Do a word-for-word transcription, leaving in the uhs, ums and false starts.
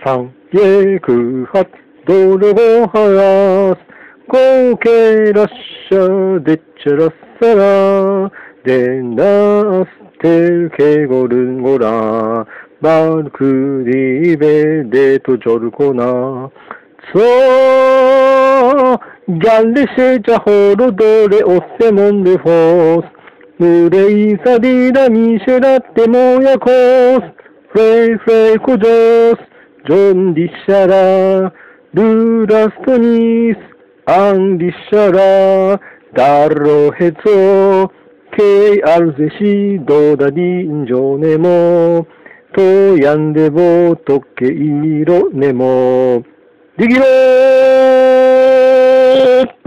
三耶クハドロボハラスコケラッシャデチェラッサラデナステルケゴルンゴラマルクディベデトジョルコナソガレシェジャホロドレオセモンデフォースムレイサディダミシェラテモヤコスフレイフレイコジョスジョンディシャラルラストニスアンディシャラダロヘツォケイアルゼシドダディンジョネモトヤンデボトケイロネモできろー